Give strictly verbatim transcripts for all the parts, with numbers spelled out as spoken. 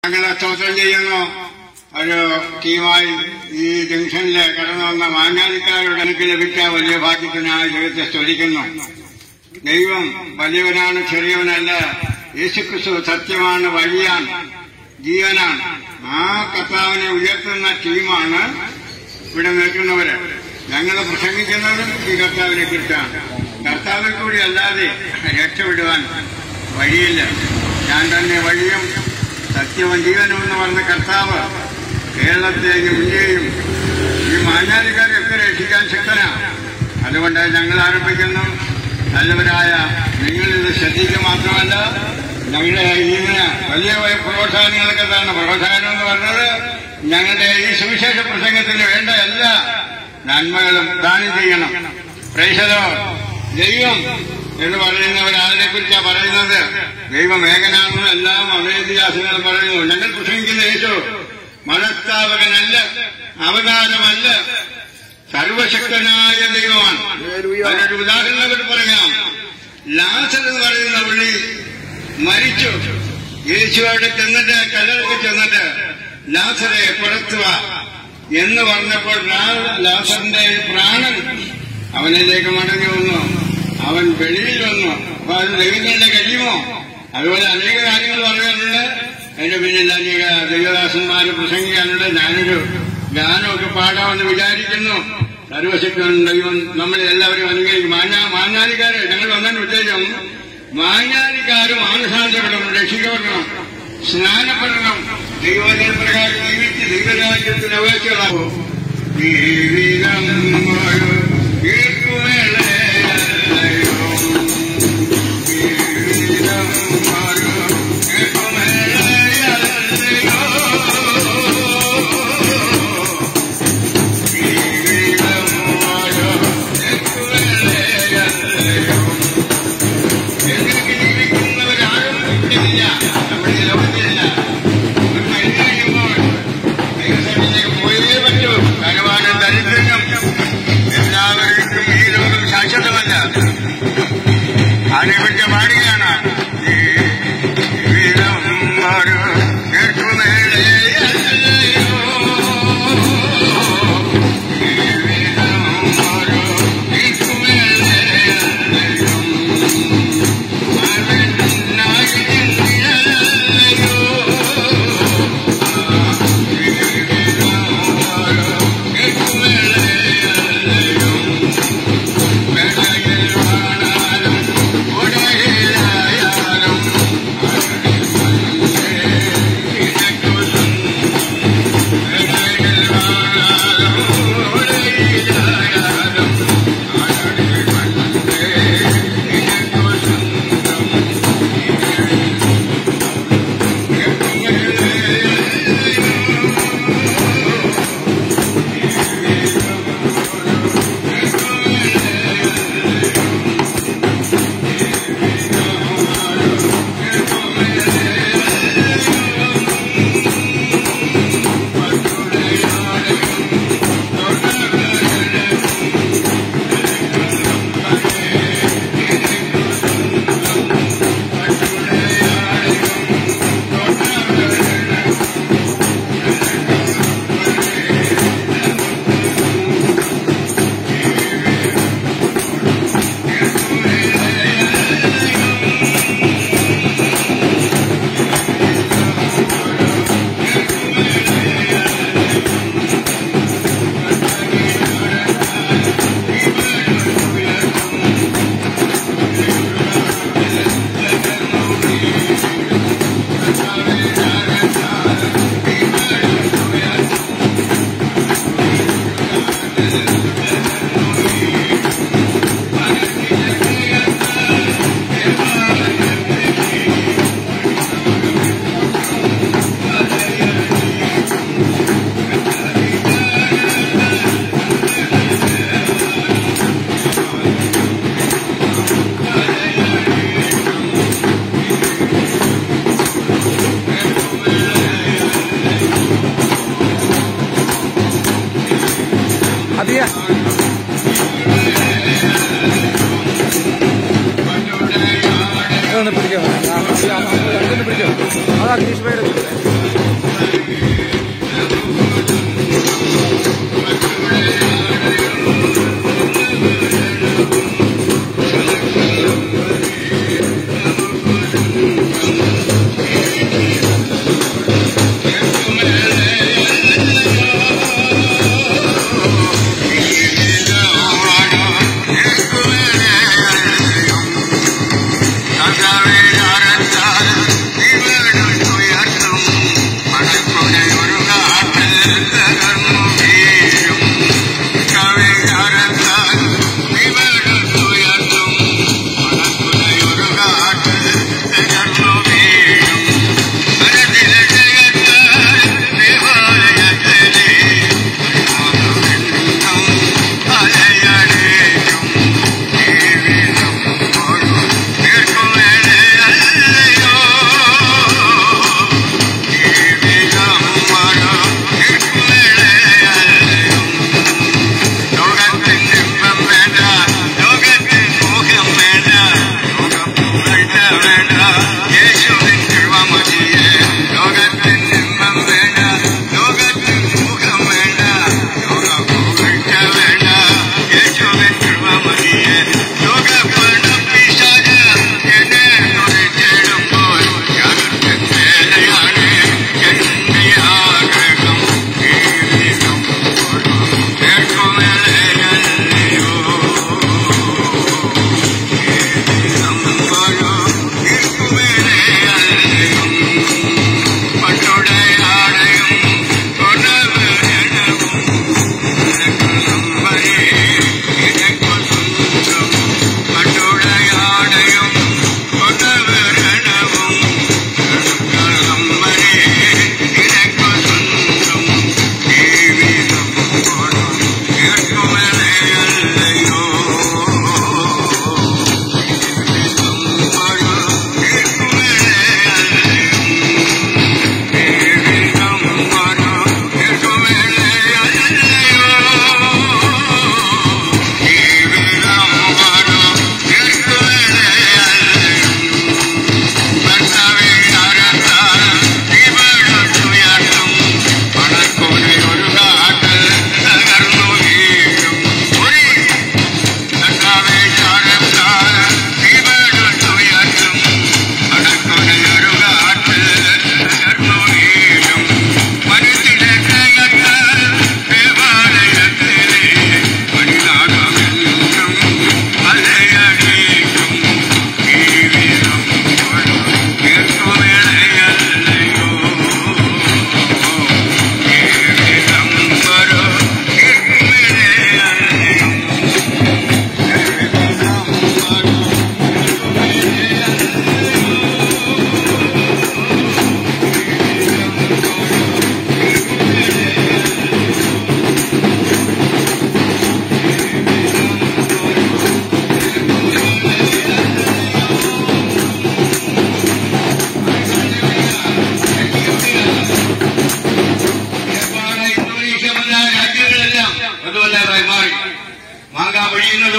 ഞങ്ങളെ സ്തോത്രം ചെയ്യുന്നു. ഒരു ടീമായി ഈ ജംഗ്ഷനിൽ കടന്നു വന്ന മാഞ്ഞാലിക്കാരുടെ എനിക്ക് ലഭിച്ച വലിയ ഭാഗ്യത്തിനായി ദൈവത്തെ സ്തുതിക്കുന്നു. ദൈവം വലിയവനാണ്, ചെറിയവനല്ല. യേശുക്രിസ്തു സത്യമാണ്, വഴിയാണ്, ജീവനാണ്. ആ കർത്താവിനെ ഉയർത്തുന്ന ടീമാണ് ഇവിടെ നിൽക്കുന്നവര്. ഞങ്ങൾ പ്രസംഗിക്കുന്നവരും ഈ കർത്താവിനെ കുറിച്ചാണ്. കർത്താവിൽ കൂടി അല്ലാതെ രക്ഷപ്പെടുവാൻ വഴിയില്ല. ഞാൻ തന്നെ വഴിയും സത്യവും ജീവനും എന്ന് പറഞ്ഞ കർത്താവ് കേരളത്തെയും ഇന്ത്യയും ഈ മാഞ്ഞാലിക്കാരെയൊക്കെ രക്ഷിക്കാൻ ശക്തനാണ്. അതുകൊണ്ട് ഞങ്ങൾ ആരംഭിക്കുന്നു. നല്ലവരായ നിങ്ങളിത് ശ്രദ്ധിക്കുക മാത്രമല്ല, ഞങ്ങളുടെ ഇതിന് വലിയ പ്രോത്സാഹനങ്ങളൊക്കെ തന്നെ. പ്രോത്സാഹനം എന്ന് പറഞ്ഞത് ഞങ്ങളുടെ ഈ സുവിശേഷ പ്രസംഗത്തിന് വേണ്ട എല്ലാ നന്മകളും ദാനം ചെയ്യണം. പ്രേക്ഷകരോ, ദൈവം എന്ന് പറയുന്നവരാരെ കുറിച്ചാണ് പറയുന്നത്? ദൈവം ഏകനാണെന്ന് എല്ലാ മതേതിഹാസങ്ങളും പറയുന്നു. ഞങ്ങൾ പ്രസംഗിക്കുന്ന യേശു മനസ്താപകനല്ല, അവതാരമല്ല, സർവശക്തനായ ദൈവമാണ്. അതിനൊരു ഉദാഹരണങ്ങൾ പറയാം. ലാസർ എന്ന് പറയുന്ന പുള്ളി മരിച്ചു. യേശു അവിടെ ചെന്നിട്ട് കല്ലറയ്ക്ക് ചെന്നിട്ട് ലാസറെ പുറത്തുക എന്ന് പറഞ്ഞപ്പോൾ ലാസറിന്റെ പ്രാണൻ അവനിലേക്ക് മടങ്ങി വന്നു. അവൻ വെളിയിൽ വന്നു. അപ്പൊ അത് ദൈവങ്ങളുടെ കഴിയുമോ? അതുപോലെ അനേക കാര്യങ്ങൾ പറയാനുണ്ട്. അതിന്റെ പിന്നിൽ അനേക ദൈവദാസന്മാര് പ്രസംഗിക്കാനുണ്ട്. ഞാനൊരു ഗാനമൊക്കെ പാടാമെന്ന് വിചാരിക്കുന്നു. സർവശക്തൻ ദൈവം നമ്മളെ എല്ലാവരും അനുഗ്രഹിക്കും. മാഞ്ഞാ മാഞ്ഞാലിക്കാര് ഞങ്ങൾ വന്നതിന് ഉദ്ദേശം മാഞ്ഞാലിക്കാരും മാനസാന്തരപ്പെടണം, രക്ഷിക്കപ്പെടണം, സ്നാനപ്പെടണം, ദൈവവചന പ്രകാരം ജീവിച്ച് ദൈവരാജ്യത്തിന് അപേക്ഷകളാകും. ഒന്ന് പിടിക്കാം, പിടിക്കാം. അതാ ഗ്രീഷ്മയുടെ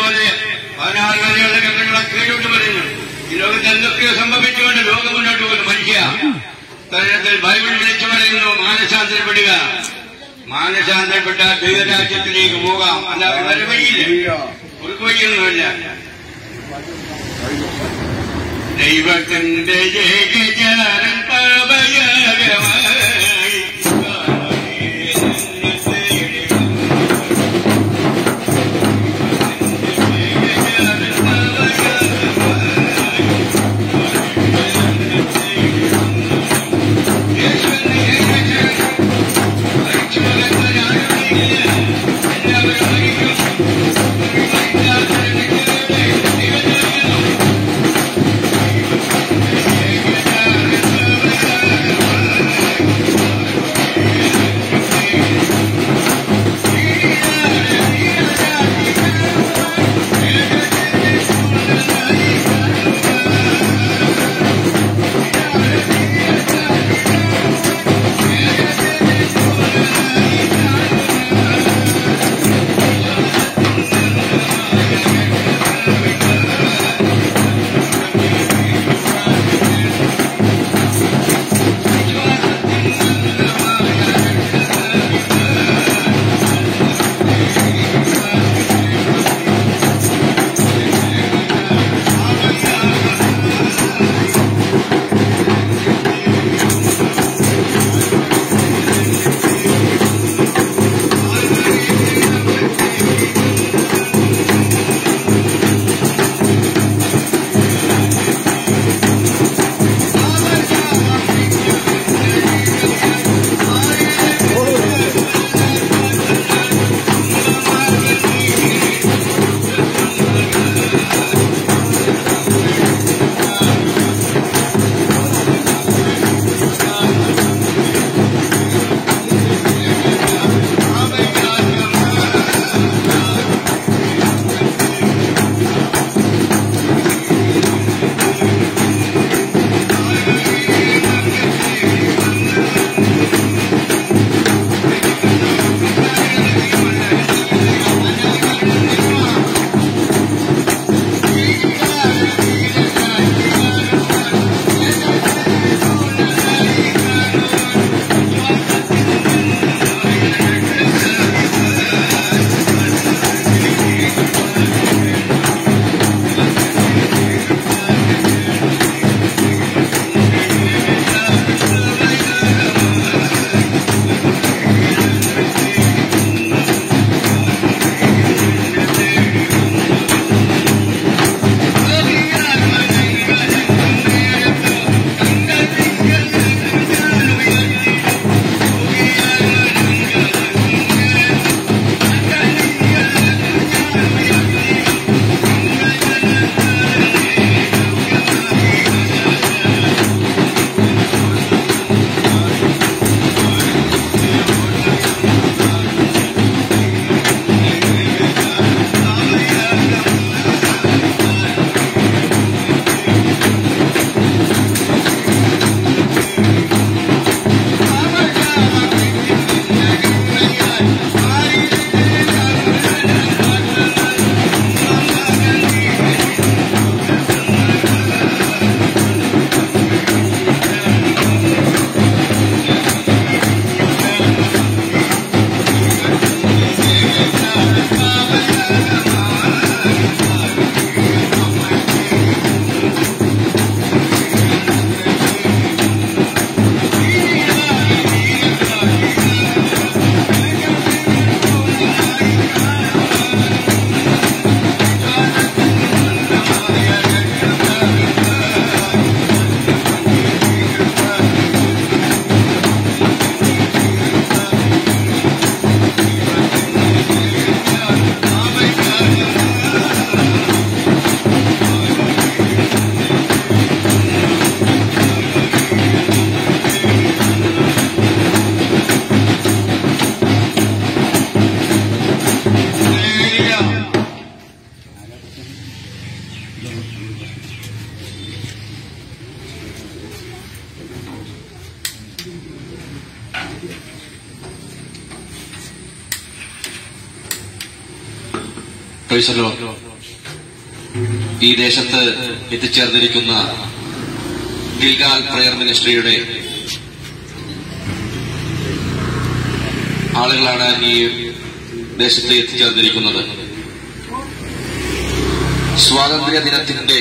പറഞ്ഞതുപോലെ പതിനാറ് വരെയുള്ള ഗ്രന്ഥങ്ങളെ കീഴോട്ട് പറയുന്നു. ഈ ലോകത്ത് എന്തൊക്കെയോ സംഭവിച്ചുകൊണ്ട് ലോകം മുന്നോട്ട് പോകുന്നു. മനുഷ്യ തരത്തിൽ ബൈബിൾ വിളിച്ചു പറയുന്നു മാനസാന്തരപ്പെടുക. മാനസാന്തരപ്പെട്ട ദൈവരാജ്യത്തിലേക്ക് പോകാം. അല്ലാതെ വേറെ വഴിയില്ല, ഒരു വഴിയൊന്നുമില്ല. ദൈവത്തിന്റെ ജയജാനം പാപയാഗമായി Praise the Lord. ഈ ദേശത്ത് എത്തിച്ചേർന്നിരിക്കുന്ന ഗിൽഗാൽ പ്രയർ മിനിസ്ട്രിയുടെ ആളുകളാണ് ഈ ദേശത്ത് എത്തിച്ചേർന്നിരിക്കുന്നത്. സ്വാതന്ത്ര്യ ദിനത്തിന്റെ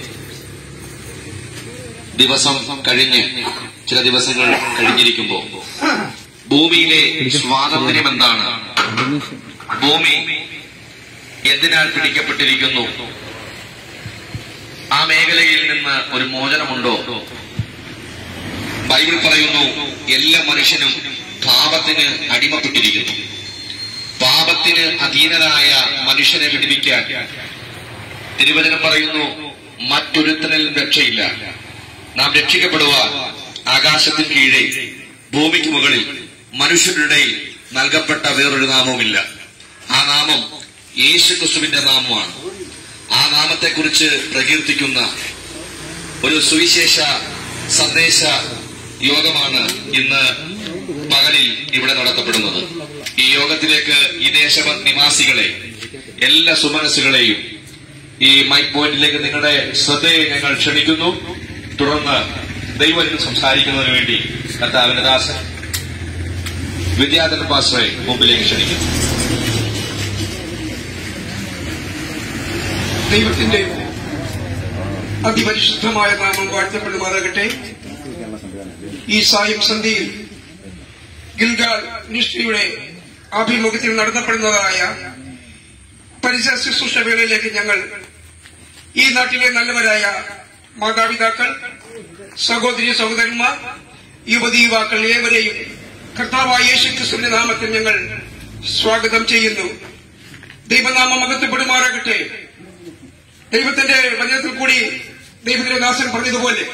ദിവസം കഴിഞ്ഞ് ചില ദിവസങ്ങൾ കഴിഞ്ഞിരിക്കുമ്പോൾ ഭൂമിയിലെ സ്വാതന്ത്ര്യം എന്താണ്, ഭൂമി എന്തിനാൽ പിടിക്കപ്പെട്ടിരിക്കുന്നു, ആ മേഖലയിൽ നിന്ന് ഒരു മോചനമുണ്ടോ? ബൈബിൾ പറയുന്നു, എല്ലാ മനുഷ്യനും പാപത്തിന് അടിമപ്പെട്ടിരിക്കുന്നു. പാപത്തിന് അധീനനായ മനുഷ്യനെ വിടുവിക്കാൻ തിരുവചനം പറയുന്നു, മറ്റൊരുത്തനിൽ രക്ഷയില്ല. നാം രക്ഷിക്കപ്പെടുവാൻ ആകാശത്തിന് കീഴെ ഭൂമിക്ക് മുകളിൽ മനുഷ്യരുടെ നൽകപ്പെട്ട വേറൊരു നാമവുമില്ല. ആ നാമം യേശുക്രിസ്തുവിന്റെ നാമമാണ്. ആ നാമത്തെക്കുറിച്ച് പ്രകീർത്തിക്കുന്ന ഒരു സുവിശേഷ സന്ദേശ യോഗമാണ് ഇന്ന് പകലിൽ ഇവിടെ നടത്തപ്പെടുന്നത്. ഈ യോഗത്തിലേക്ക് ഈ ദേശ നിവാസികളെ, എല്ലാ സുമനസ്സുകളെയും ഈ മൈക്ക് പോയിന്റിലേക്ക് നിങ്ങളുടെ ശ്രദ്ധയെ ഞങ്ങൾ ക്ഷണിക്കുന്നു. തുടർന്ന് ദൈവത്തിൽ സംസാരിക്കുന്നതിന് വേണ്ടി കർത്താവിന്റെ ദാസൻ വിദ്യാധരൻ പാസ്റ്ററെ മുമ്പിലേക്ക് ക്ഷണിക്കുന്നു. ദൈവത്തിന്റെ അതിപരിശുദ്ധമായ നാമം വാഴ്ത്തപ്പെടുമാറാകട്ടെ. ഈ സായം സന്ധ്യയിൽ ഗിൽഗാൽ മിനിസ്ട്രിയുടെ ആഭിമുഖ്യത്തിൽ നടത്തപ്പെടുന്നതായ പരിസര ശുശ്രൂഷ വേളയിലേക്ക് ഞങ്ങൾ ഈ നാട്ടിലെ നല്ലവരായ മാതാപിതാക്കൾ, സഹോദരി സഹോദരന്മാർ, യുവതി യുവാക്കൾ ഏവരെയും കർത്താവായ യേശുക്രിസ്തുവിന്റെ നാമത്തിൽ ഞങ്ങൾ സ്വാഗതം ചെയ്യുന്നു. ദൈവനാമം മഹത്വപ്പെടുമാറാകട്ടെ. ദൈവത്തിന്റെ വചനത്തിൽ കൂടി ദൈവത്തിന്റെ ദാസൻ പറഞ്ഞതുപോലെ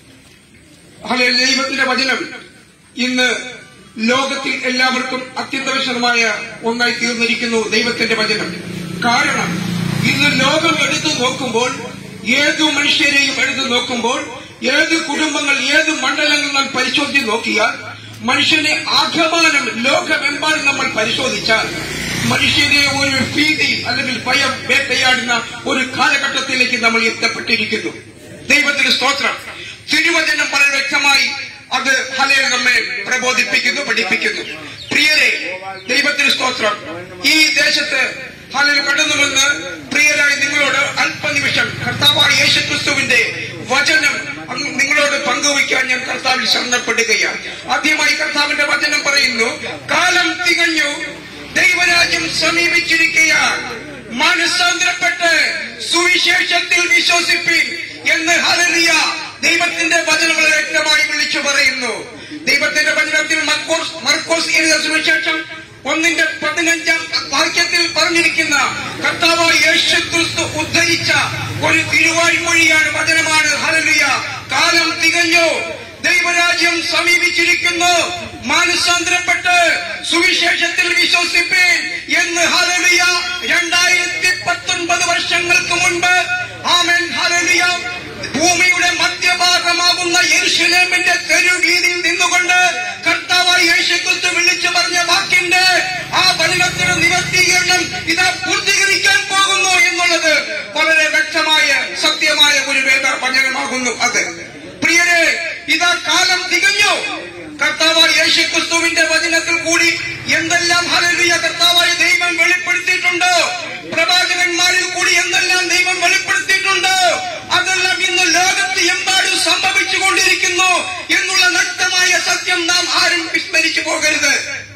ദൈവത്തിന്റെ വചനം ഇന്ന് ലോകത്തിൽ എല്ലാവർക്കും അത്യന്താപേക്ഷിതമായ ഒന്നായി തീർന്നിരിക്കുന്നു. ദൈവത്തിന്റെ വചനം കാരണം ഇന്ന് ലോകം എടുത്തു നോക്കുമ്പോൾ, ഏതു മനുഷ്യരെയും എടുത്തു നോക്കുമ്പോൾ, ഏത് കുടുംബങ്ങൾ, ഏത് മണ്ഡലങ്ങൾ നാം പരിശോധിച്ച് നോക്കിയാൽ, മനുഷ്യനെ ആകമാനം ലോകമെമ്പാടും നമ്മൾ പരിശോധിച്ചാൽ മനുഷ്യനെ ഒരു ഭീതി അല്ലെങ്കിൽ ഭയം വേട്ടയാടുന്ന ഒരു കാലഘട്ടത്തിലേക്ക് നമ്മൾ എത്തപ്പെട്ടിരിക്കുന്നു. ദൈവത്തിന് സ്തോത്രം. തിരുവചനം വളരെ വ്യക്തമായി അത് ഹല്ലേലൂയ നമ്മെ പ്രബോധിപ്പിക്കുന്നു, പഠിപ്പിക്കുന്നു. പ്രിയരെ, ദൈവത്തിന് സ്തോത്രം. ഈ ദേശത്ത് ഹല്ലേലൂയ കടന്നുവന്ന് പ്രിയരായി നിങ്ങളോട് അല്പനിമിഷം കർത്താവായ യേശുക്രിസ്തുവിന്റെ വചനം നിങ്ങളോട് പങ്കുവയ്ക്കാൻ ഞാൻ കർത്താവിൽ ശരണപ്പെടുകയാണ്. ആദ്യമായി കർത്താവിന്റെ വചനം പറയുന്നു, കാലം തികഞ്ഞു, ദൈവരാജ്യം സമീപിച്ചിരിക്കുകയാണ്, മാനസാന്തരപ്പെട്ട് സുവിശേഷത്തിൽ വിശ്വസിപ്പിൻ എന്ന് ഹല്ലേലൂയ ദൈവത്തിന്റെ വചനം വളരെ വ്യക്തമായി വിളിച്ചു പറയുന്നു. ദൈവത്തിന്റെ വചനത്തിൽ മർക്കോസ് മർക്കോസ് എഴുതിയ സുവിശേഷം ഒന്നിന്റെ പതിനഞ്ചാം വാക്യത്തിൽ പറഞ്ഞിരിക്കുന്ന കർത്താവായ യേശുക്രിസ്തു ഉദ്ധരിച്ച ഒരു തിരുവായ്മൊഴിയാണ്, വചനമാണ്. ഹല്ലേലൂയ. കാലം തികഞ്ഞു, ദൈവരാജ്യം സമീപിച്ചിരിക്കുന്നു, മാനസാന്തരപ്പെട്ട് സുവിശേഷത്തിൽ വിശ്വസിപ്പേൻ എന്ന് ഹല്ലേലൂയ രണ്ടായിരത്തി പത്തൊൻപത് വർഷങ്ങൾക്ക് മുൻപ് ആമേൻ ഹല്ലേലൂയ ഭൂമിയുടെ മധ്യഭാഗമാകുന്ന യെരൂശലേമിന്റെ തെരുവീതിയിൽ നിന്നുകൊണ്ട് കർത്താവായ യേശുക്രിസ്തു വിളിച്ചു പറഞ്ഞ വാക്കിന്റെ ആ വചനത്തിന് നിവർത്തീകരണം ഇതാ പൂർത്തീകരിക്കാൻ പോകുന്നു എന്നുള്ളത് വളരെ വ്യക്തമായ സത്യമായ ഒരു വേദ വചനമാകുന്നു. അത് പ്രിയരെ, ഇതാ കാലം തികഞ്ഞു. കർത്താവായ യേശുക്രിസ്തുവിന്റെ വചനത്തിൽ കൂടി എന്തെല്ലാം ഹല്ലേലൂയ കർത്താവായ ദൈവം വെളിപ്പെടുത്തിയിട്ടുണ്ടോ, പ്രവാചകന്മാരിൽ കൂടി എന്തെല്ലാം ദൈവം വെളിപ്പെടുത്തിയിട്ടുണ്ടോ, അതെല്ലാം ഇന്ന് ലോകത്ത് എമ്പാടും സംഭവിച്ചുകൊണ്ടിരിക്കുന്നു എന്നുള്ള വ്യക്തമായ സത്യം നാം ആരും വിസ്മരിച്ചു പോകരുത്.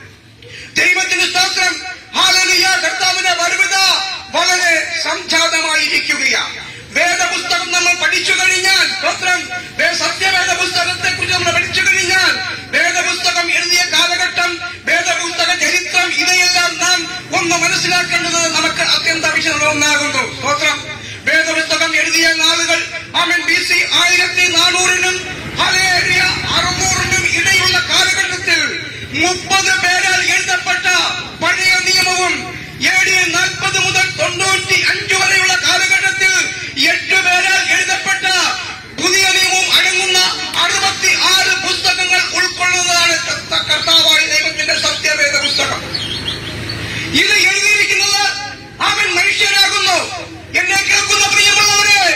ദൈവത്തിന് സ്തോത്രം. ഹല്ലേലൂയ. കർത്താവിന്റെ വരവിത വളരെ സംജാതമായിരിക്കുകയാണ്. വേദപുസ്തകം നമ്മൾ പഠിച്ചു കഴിഞ്ഞാൽ, സ്തോത്രം, സത്യവേദ പുസ്തകത്തെ കുറിച്ച് നമ്മൾ പഠിച്ചു കഴിഞ്ഞാൽ, വേദപുസ്തകം എഴുതിയ കാലഘട്ടം, വേദപുസ്തക ചരിത്രം, ഇവയെല്ലാം നാം ഒന്ന് മനസ്സിലാക്കേണ്ടത് നമുക്ക് അത്യന്താപേക്ഷിതമായ ഒന്നാകുന്നു. സ്തോത്രം. വേദപുസ്തകം എഴുതിയ നാളുകൾ ആമേൻ ബി സി ആയിരത്തി നാനൂറിനും ഹല്ലേലൂയ അറുന്നൂറിനും ഇടയിലുള്ള കാലഘട്ടത്തിൽ മുപ്പത് പേരാൽ എഴുതപ്പെട്ട പഴയ നിയമവും എ ഡി നാൽപ്പത് മുതൽ തൊണ്ണൂറ്റി അഞ്ച് വരെയുള്ള കാലഘട്ടത്തിൽ എട്ട് പേരാൽ എഴുതപ്പെട്ട പുതിയ നിയമവും അടങ്ങുന്ന അറുപത്തി ആറ് പുസ്തകങ്ങൾ ഉൾക്കൊള്ളുന്നതാണ് കർത്താവായ ദൈവത്തിന്റെ സത്യവേദ പുസ്തകം. ഇത് എഴുതിയിരിക്കുന്നത് അവൻ മനുഷ്യരാകുന്നു. എന്നെ കേൾക്കുന്ന പ്രിയമുള്ളവരെ,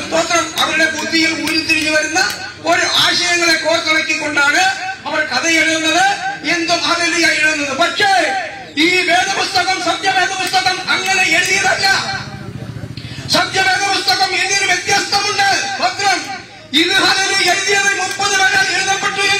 സ്തോത്രം അവരുടെ ബുദ്ധിയിൽ ഉരുത്തിരിഞ്ഞു വരുന്ന ഒരു ആശയങ്ങളെ കോർത്തിണക്കിക്കൊണ്ടാണ് അവർ കഥ എഴുതുന്നത്, എന്തും ഹല്ലേലൂയ എഴുതുന്നത്. പക്ഷേ ഈ വേദപുസ്തകം, സത്യവേദ പുസ്തകം അങ്ങനെ എഴുതിയതല്ല. സത്യവേദ പുസ്തകം എഴുതിയൊരു വ്യത്യസ്തമുണ്ട്. പത്രം ഇത് ഹല്ലേലൂയ എഴുതിയത് മുപ്പത് പേരാൽ എഴുതപ്പെട്ടു